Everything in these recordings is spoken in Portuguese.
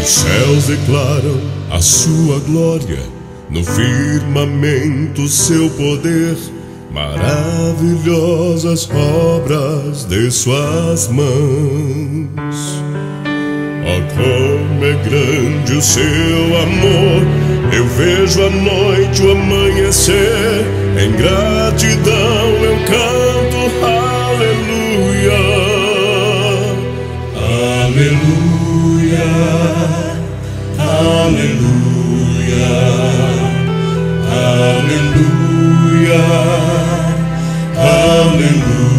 céus declaram a sua glória, no firmamento seu poder, maravilhosas obras de suas mãos. Oh, como é grande o seu amor, eu vejo a noite, o amanhecer, em gratidão eu canto aleluia, aleluia, aleluia, aleluia, aleluia.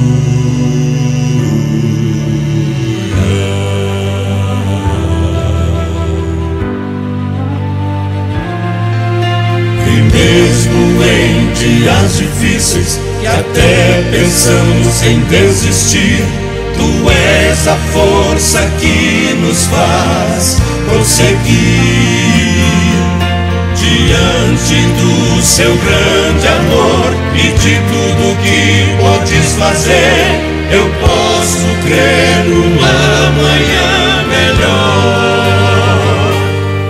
Mesmo em dias difíceis e até pensamos em desistir, Tu és a força que nos faz prosseguir. Diante do Seu grande amor e de tudo que podes fazer, eu posso crer numa amanhã melhor.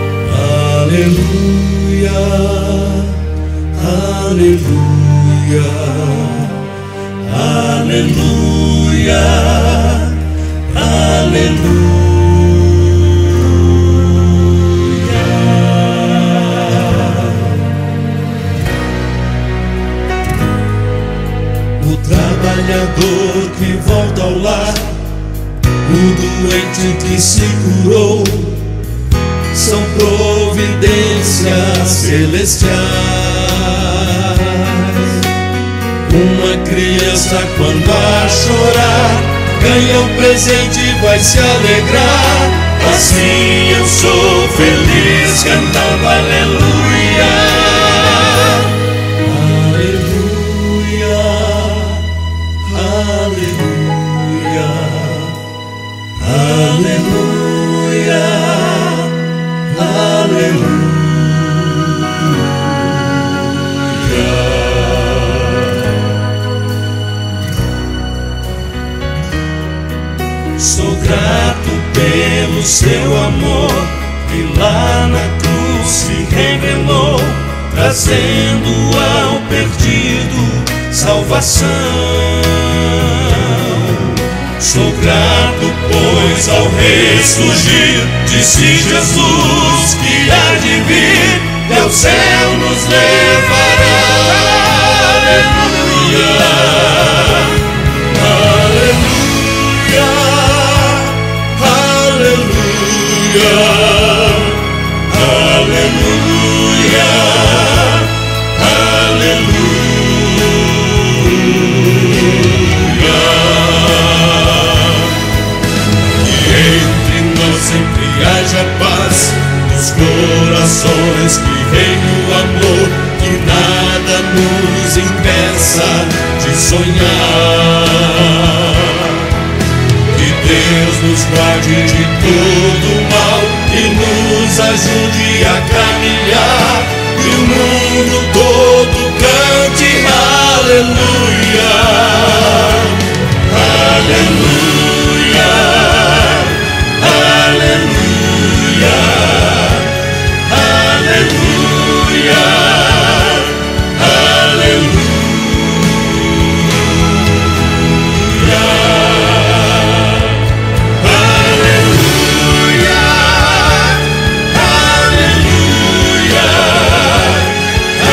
Aleluia, aleluia, aleluia, aleluia. O trabalhador que volta ao lar, o doente que se curou, são providências celestiais. Uma criança quando a chorar, ganha um presente e vai se alegrar. Assim eu sou feliz cantando aleluia, aleluia, aleluia, aleluia, aleluia. Sou grato pelo Seu amor, que lá na cruz se revelou, trazendo ao perdido salvação. Sou grato, pois ao ressurgir disse Jesus que há de vir, ao céu nos levará. Aleluia, aleluia, aleluia, aleluia, aleluia. Que entre nós sempre haja paz, nos corações que reine o amor, que nada nos impeça de sonhar. Que Deus nos guarde de todo mal e nos ajude a caminhar, e o mundo todo cante aleluia, aleluia, aleluia, aleluia, aleluia. Aleluia,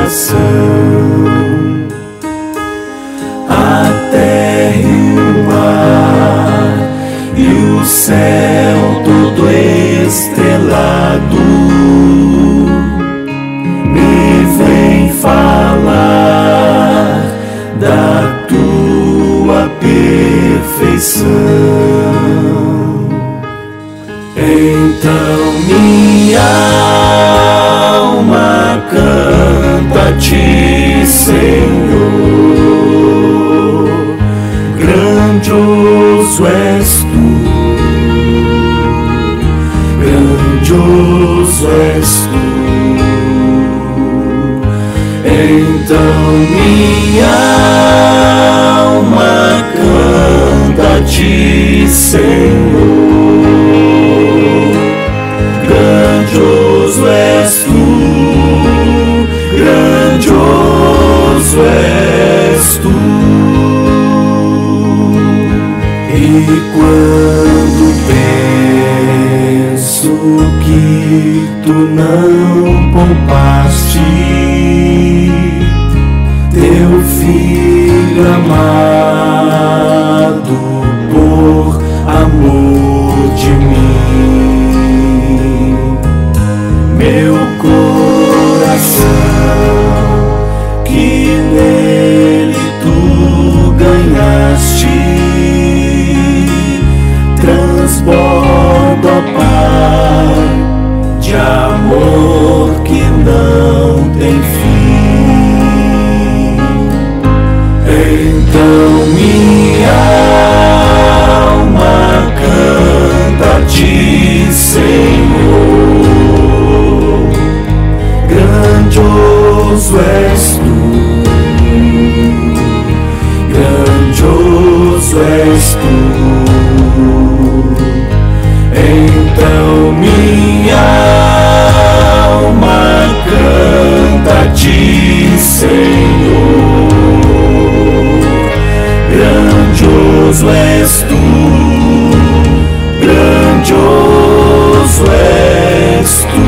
coração. A terra e o mar e o céu todo estrelado me vem falar da tua perfeição. Então minha alma canta a ti, Senhor. Grandioso és tu, grandioso és tu. Então minha alma canta a ti, Senhor. Grandioso és tu, grandioso és tu. E quando penso que tu não poupaste teu filho amado por amor de mim, meu coração que nele tu ganhaste transborda, Pai, de amor que não tem fim. Então minha alma canta a ti, Senhor. Grandioso és tu, grandioso és tu. Então minha alma canta a ti, Senhor. Grandioso és tu, grandioso és tu.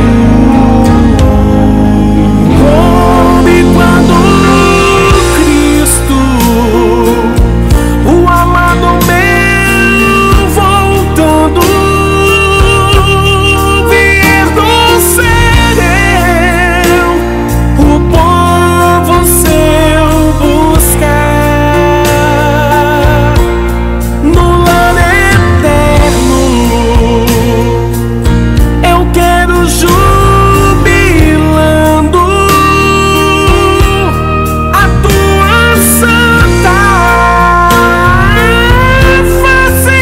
Come quando Cristo, o amado meu, voltando vier do céu, o povo seu buscar no lar eterno. Eu quero jubilando a tua santa face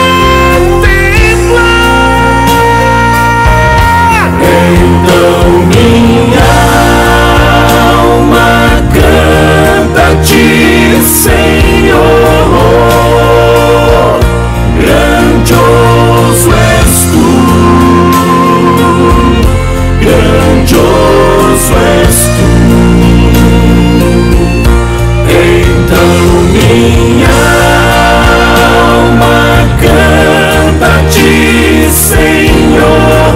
contemplar. Então minha alma canta a ti, Senhor. Grandioso és tu, grandioso és tu. Então minha alma canta a ti, Senhor.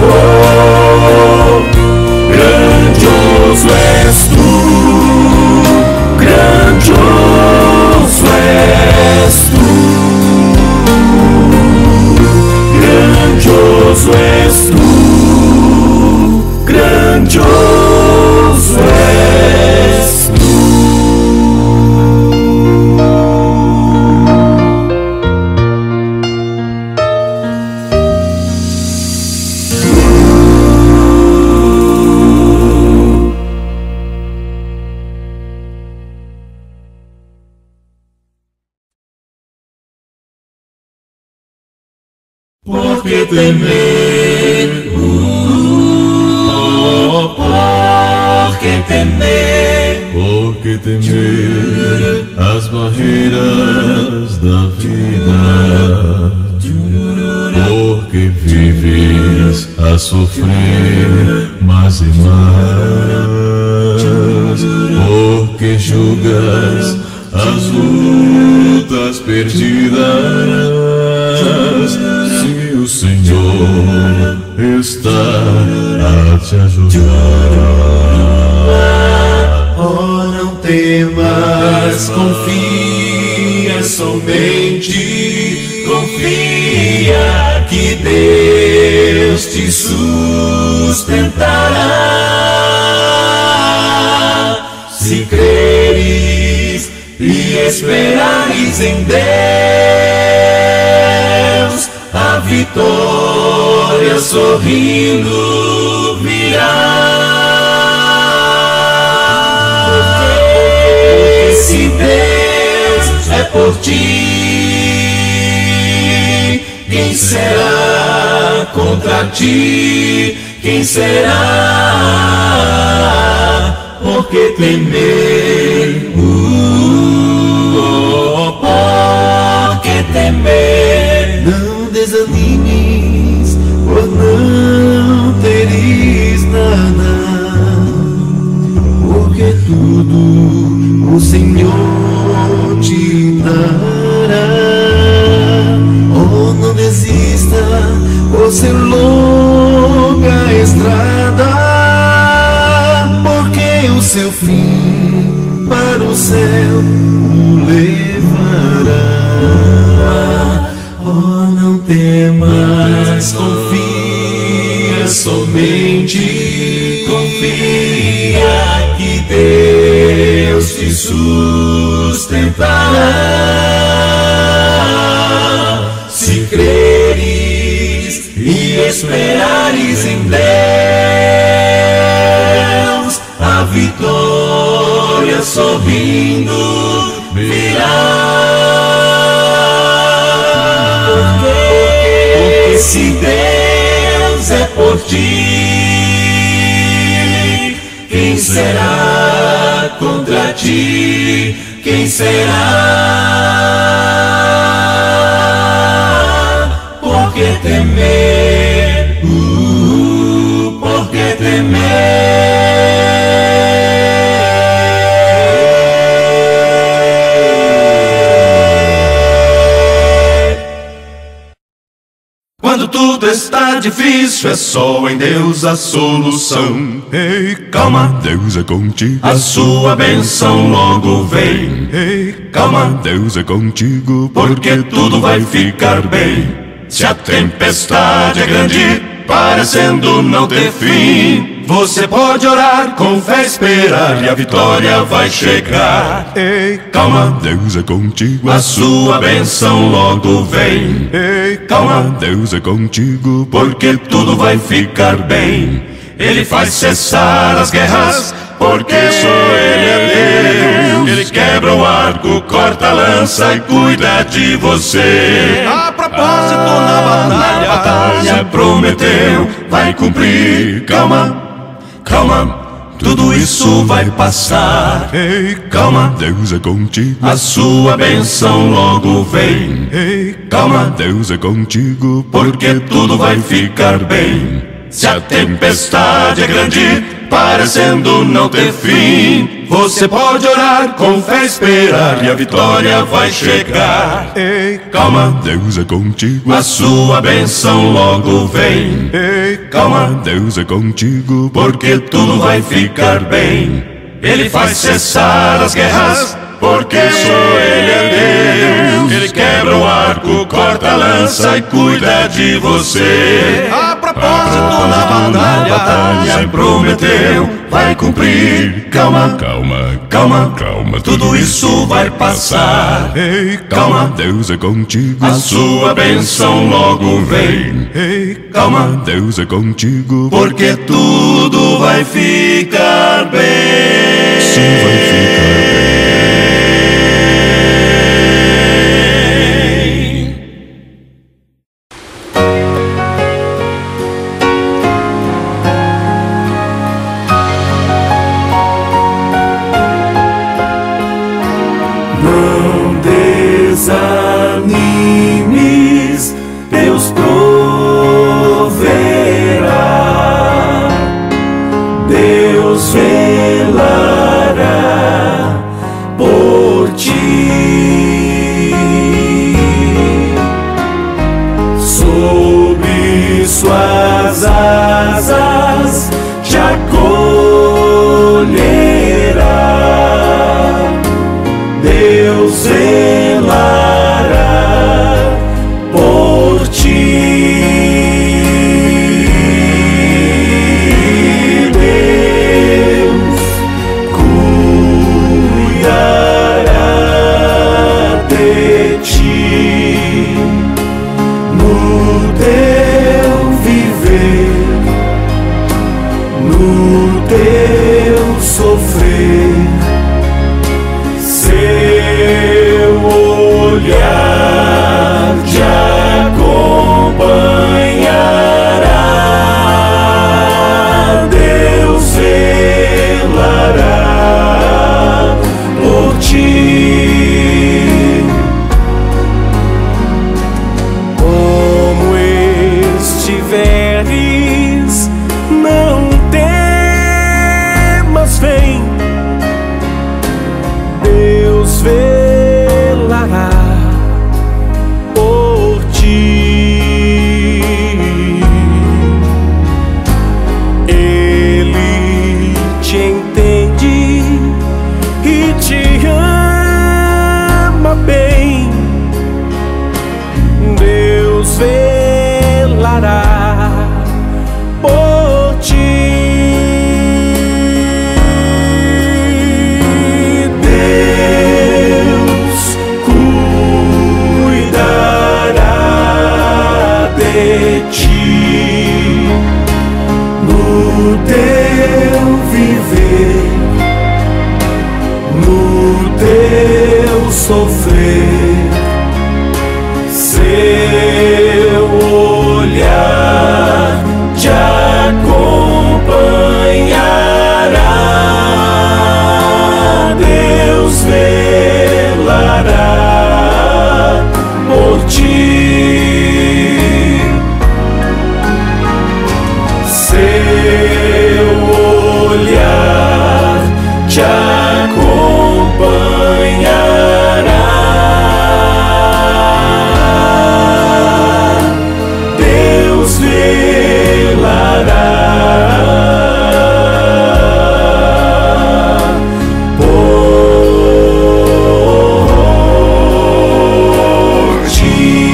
Grandioso és tu, grandioso és tu. Grandioso és tu, grandioso és tu. Por que temer? Por que temer? Por que temer as barreiras da vida? Porque vives a sofrer mais e mais. Porque julgas as lutas perdidas. Se o Senhor está a te ajudar, mas confia somente, confia que Deus te sustentará. Se creres e esperares em Deus, a vitória sorrindo virá. Porque se Deus é por ti, quem será contra ti? Quem será? Por que temer? Por que temer? Não desanimes, por não teres nada, porque tudo o Senhor te dará. Oh, não desista por ser longa estrada, porque o seu fim para o céu o levará. Oh, não temas, confia somente, confia que Deus te sustentará. Se creres e esperares em Deus, a vitória sorrindo virá. Porque se Deus é por ti, quem será contra ti? Quem será? Por que temer? Por que temer? Quando tudo está difícil, é só em Deus a solução. Ei, calma, Deus é contigo. a sua bênção logo vem. Ei, Calma, Deus é contigo. porque tudo vai ficar bem. Se a tempestade é grande, parecendo não ter fim, você pode orar, com fé esperar, e a vitória vai chegar. Ei, Calma, Deus é contigo. a sua bênção logo vem. Ei, Calma, Deus é contigo. porque tudo vai ficar bem. Ele faz cessar as guerras, porque só Ele é Deus. Ele quebra o arco, corta a lança e cuida de você. A propósito, Na batalha prometeu, vai cumprir. Calma, calma, tudo isso vai passar. Ei, Calma, Deus é contigo. a sua bênção logo vem. Ei, Calma, Deus é contigo. porque tudo vai ficar bem. Se a tempestade é grande, parecendo não ter fim, você pode orar, com fé esperar, e a vitória vai chegar. Ei, Calma, Deus é contigo. a sua bênção logo vem. Ei, Calma, Deus é contigo. porque tudo vai ficar bem. Ele faz cessar as guerras, porque só Ele é Deus. Ele quebra o arco, corta a lança e cuida de você. A propósito, Na batalha prometeu, vai cumprir. Calma, Calma, calma, calma, tudo isso vai passar. Ei, Calma, Deus é contigo. a sua bênção logo vem. Ei, Calma, Deus é contigo. porque tudo vai ficar bem. Sim, vai ficar bem. não desanimes, Deus proverá, Deus velará. olhar te acompanhará, Deus velará por ti. Como estiveres, não temas, vem, Deus velará por ti. Ele te entende e te ama bem, Deus velará por ti. Deus cuidará de ti no teu viver, no teu sofrer. Seu olhar te acompanhará, Deus velará por ti. Seu olhar te acompanhará, Deus velará por ti.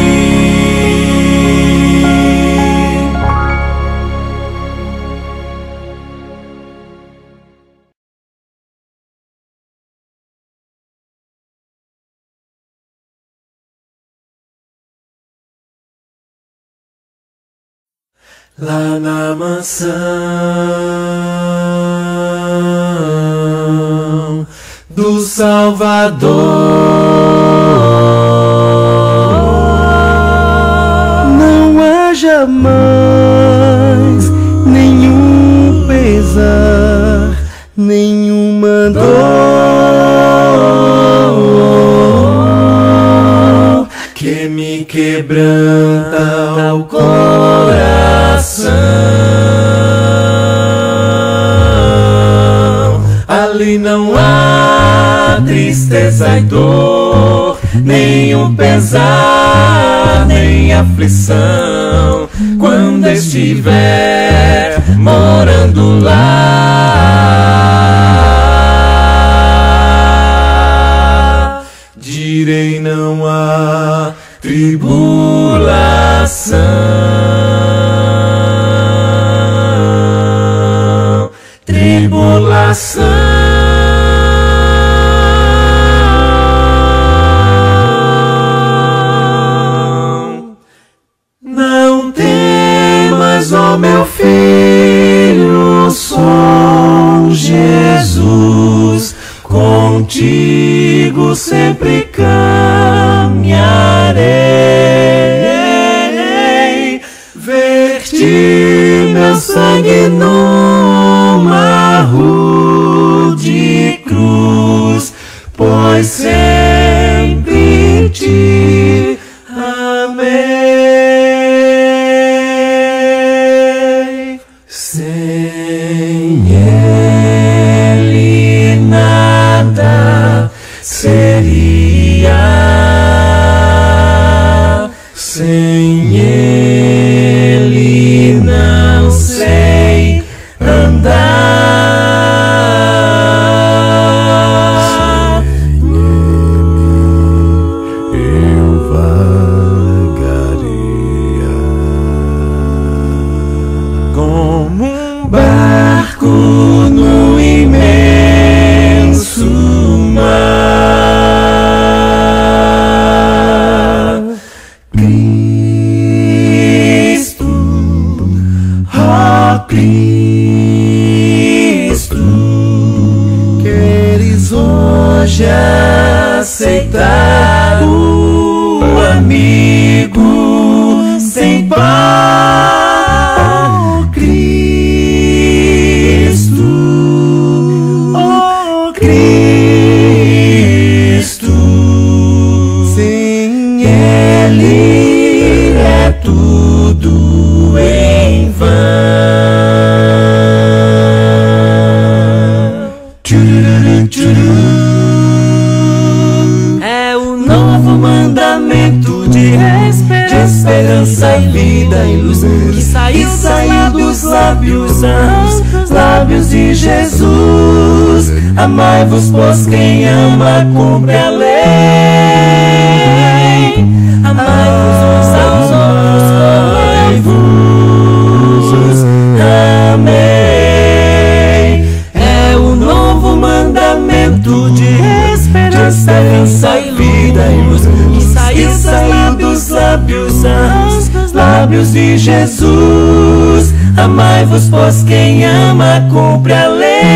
Lá na mansão do Salvador, não há jamais nenhum pesar, nenhuma dor que me quebranta o coração. Ali não há tristeza e dor, nenhum pesar, nem aflição, quando estiver morando lá. Direi não há tribulação, tribulação. Não temas, ó meu filho, sou Jesus, contigo sempre caminharei. Verti meu sangue numa rude cruz, pois sempre te amei. Sem ele nada seria, sem ele não sei andar. Sem ele eu vagaria como um barco no imenso mar. Cristo, ó Cristo, queres hoje aceitar o amigo sem par, Cristo, oh Cristo. Sem Ele é tudo em vão. É o novo mandamento de esperança e vida e luz que saiu dos lábios de Jesus. Amai-vos, pois quem ama cumpre a lei. Amai-vos uns aos outros como eu vos amei. É o novo mandamento de esperança e vida e luz que saiu dos lábios de Jesus. Amai-vos, pois quem ama cumpre a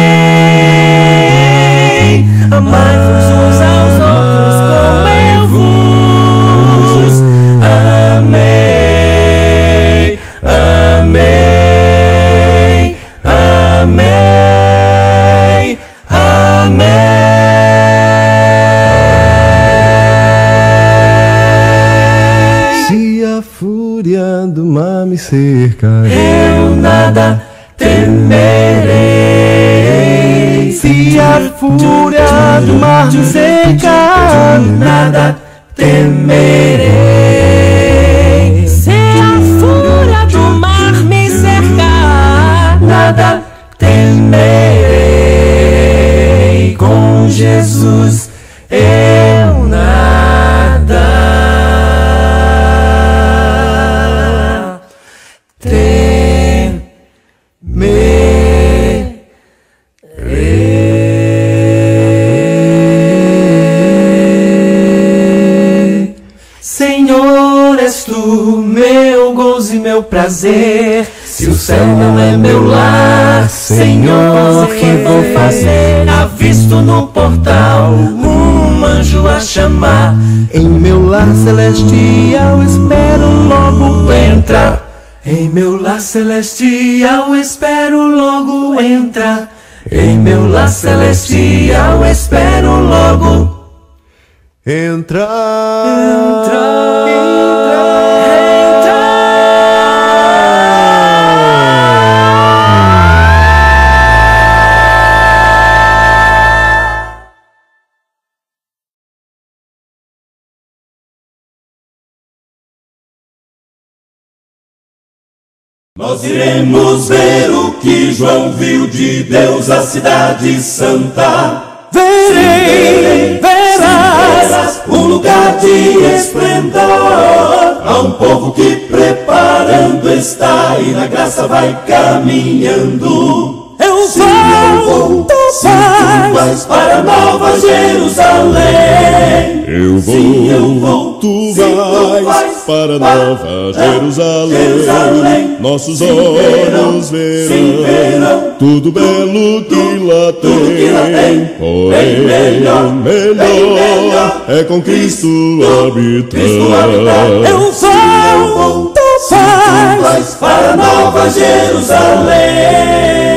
lei. Amai-vos uns aos outros como eu vos amei. Amei, amei, amei. Se a fúria do mar me cercar, eu nada temerei. Se a fúria do mar me cercar, nada temerei. Se a fúria do mar me cercar, nada temerei. Com Jesus eu nada temerei. Senhor, és tu meu gozo e meu prazer. Se o céu não é meu lar, Senhor, o que vou fazer? Avisto no portal um anjo a chamar. em meu lar celestial espero logo Entra em meu lar celestial, espero logo entrar. Em meu lar celestial, espero logo Nós iremos ver o que João viu de Deus, a cidade santa. Verás um lugar de esplendor. Há um povo que preparando está e na graça vai caminhando. Eu vou, tu vais para Nova Jerusalém. Sim, eu vou, tu vais para Nova Jerusalém. Nossos olhos verão tudo belo que lá tem. Porém, melhor é com Cristo habitar. Eu vou, tu vais para Nova Jerusalém.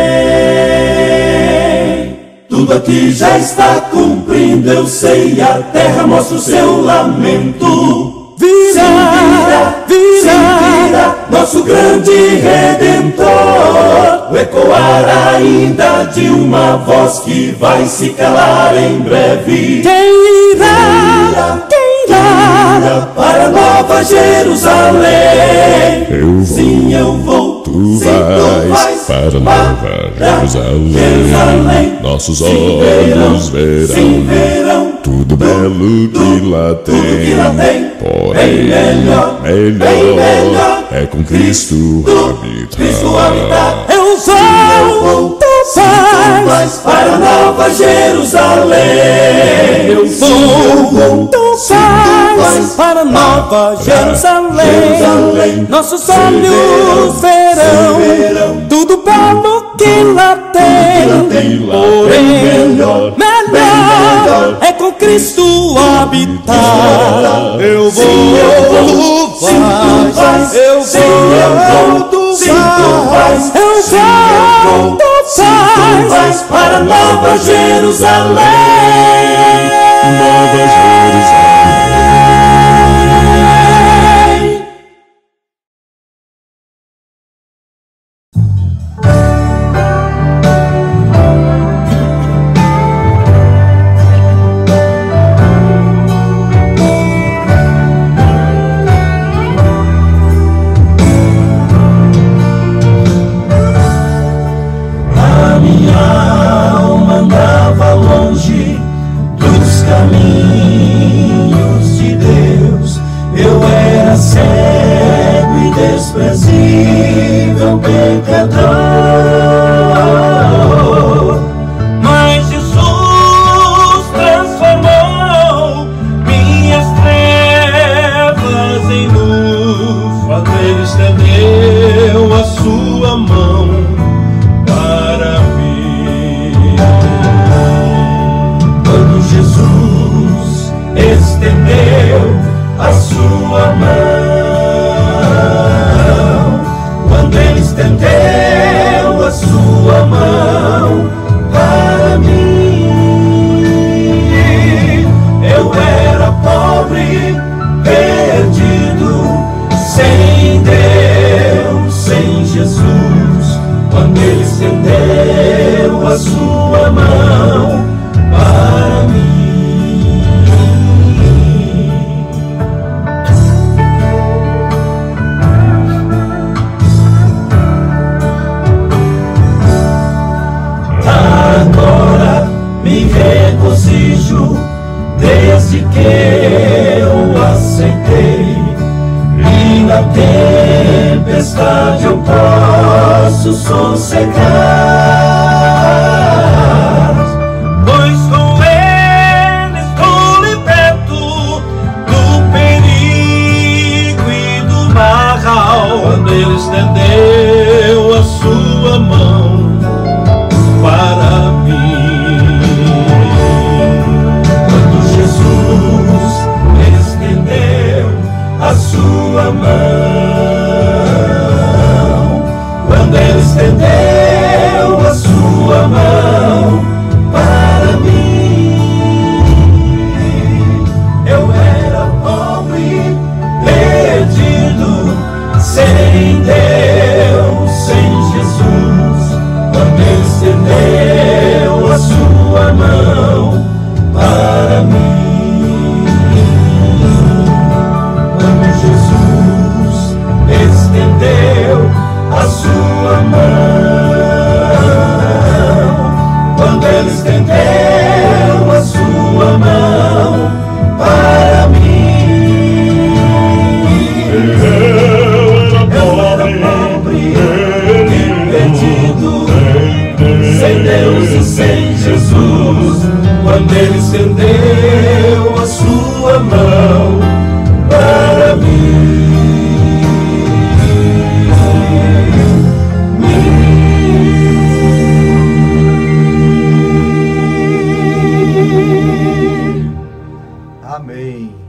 Tudo aqui já está cumprindo, eu sei, a terra mostra o seu lamento. Vira, nosso grande Redentor. O ecoar ainda de uma voz que vai se calar em breve. Quem irá para Nova Jerusalém? Sim, eu vou. Tu vais para Nova Jerusalém. Nossos olhos verão tudo belo que lá tem. Porém, melhor é com Cristo habitar. Eu vou, tu vais para Nova Jerusalém. Eu vou, tu vais para Nova Jerusalém. Nossos olhos verão tudo belo que lá tem. Porém, melhor é com Cristo habitar. Eu eu vou, tu vais, eu vou, tu vais, tu vais para Nova Jerusalém. Nova Jerusalém. Caminhos de Deus, eu era cego e desprezível pecador, mas Jesus transformou minhas trevas em luz, quando Ele estendeu a sua mão para mim. Quando Jesus estendeu a sua mão, quando Ele estendeu a sua mão para mim, eu era pobre, perdido, sem Deus, sem Jesus. Quando Ele estendeu a sua mão para mim. Agora me regozijo desde que eu aceitei, e na tempestade eu posso sossegar, pois com Ele estou liberto do perigo e do mal. Quando Ele estendeu a sua mão para mim, quando Jesus estendeu a sua mão, quando Ele estendeu a sua mão para mim, eu era pobre, perdido, sem Deus, sem Jesus. Quando Ele estendeu a sua mão para mim, quando Jesus estendeu a sua mão, quando Ele estendeu a sua mão para mim, eu era pobre e perdido, sem Deus e sem Jesus. Quando Ele estendeu a sua mão para mim. Amém.